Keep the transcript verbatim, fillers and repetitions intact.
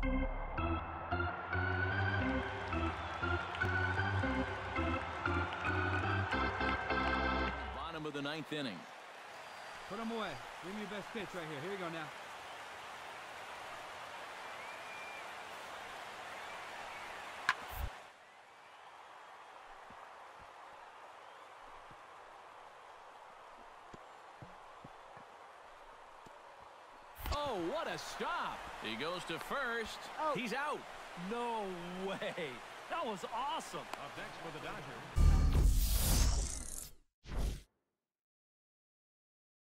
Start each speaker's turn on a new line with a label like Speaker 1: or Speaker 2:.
Speaker 1: Bottom of the ninth inning.
Speaker 2: Put him away. Give me your best pitch right here. Here you go now.
Speaker 1: Oh, what a stop. He goes to first.
Speaker 3: Oh.
Speaker 1: He's out.
Speaker 3: No way. That was awesome.
Speaker 4: Up next for the Dodgers.